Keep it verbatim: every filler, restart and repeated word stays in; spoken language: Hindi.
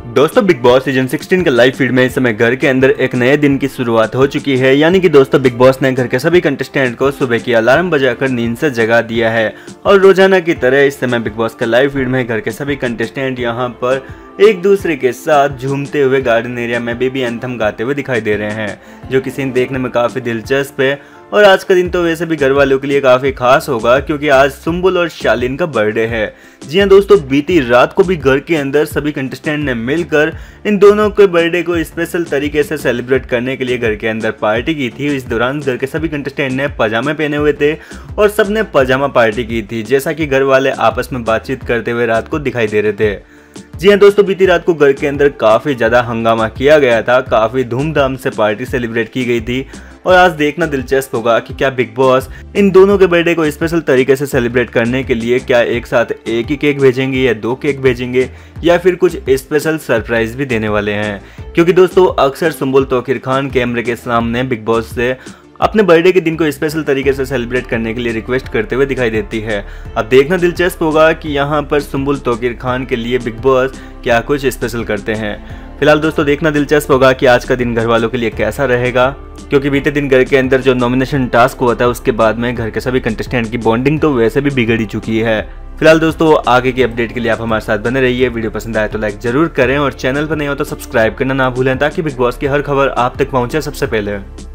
दोस्तों बिग बॉस सीजन सोलह के लाइव फीड में इस समय घर के अंदर एक नए दिन की शुरुआत हो चुकी है। यानी कि दोस्तों बिग बॉस ने घर के सभी कंटेस्टेंट को सुबह की अलार्म बजाकर नींद से जगा दिया है और रोजाना की तरह इस समय बिग बॉस के लाइव फीड में घर के सभी कंटेस्टेंट यहां पर एक दूसरे के साथ झूमते हुए गार्डन एरिया में बेबी एंथम गाते हुए दिखाई दे रहे हैं, जो कि सीन देखने में काफी दिलचस्प है। और आज का दिन तो वैसे भी घर वालों के लिए काफी खास होगा क्योंकि आज सुम्बुल और शालीन का बर्थडे है। जी हाँ दोस्तों, बीती रात को भी घर के अंदर सभी कंटेस्टेंट ने मिलकर इन दोनों के बर्थडे को स्पेशल तरीके से सेलिब्रेट करने के लिए घर के अंदर पार्टी की थी। इस दौरान घर के सभी कंटेस्टेंट ने पजामे पहने हुए थे और सबने पजामा पार्टी की थी, जैसा कि घर वाले आपस में बातचीत करते हुए रात को दिखाई दे रहे थे। जी हाँ दोस्तों, बीती रात को घर के अंदर काफी ज्यादा हंगामा किया गया था, काफी धूमधाम से पार्टी सेलिब्रेट की गई थी। और आज देखना दिलचस्प होगा कि क्या बिग बॉस इन दोनों के बर्थडे को स्पेशल तरीके से सेलिब्रेट करने के लिए क्या एक साथ एक ही केक भेजेंगे या दो केक भेजेंगे या फिर कुछ स्पेशल सरप्राइज भी देने वाले हैं। क्योंकि दोस्तों अक्सर सुम्बुल तौकीर खान कैमरे के सामने बिग बॉस से अपने बर्थडे के दिन को स्पेशल तरीके से सेलिब्रेट करने के लिए रिक्वेस्ट करते हुए दिखाई देती है। अब देखना दिलचस्प होगा कि यहाँ पर सुम्बुल तौकीर खान के लिए बिग बॉस क्या कुछ स्पेशल करते हैं। फिलहाल दोस्तों देखना दिलचस्प होगा कि आज का दिन घर वालों के लिए कैसा रहेगा, क्योंकि बीते दिन घर के अंदर जो नॉमिनेशन टास्क हुआ था उसके बाद में घर के सभी कंटेस्टेंट की बॉन्डिंग तो वैसे भी बिगड़ ही चुकी है। फिलहाल दोस्तों आगे की अपडेट के लिए आप हमारे साथ बने रहिए। वीडियो पसंद आए तो लाइक जरूर करें और चैनल पर नहीं हो तो सब्सक्राइब करना ना भूलें ताकि बिग बॉस की हर खबर आप तक पहुंचे सबसे पहले।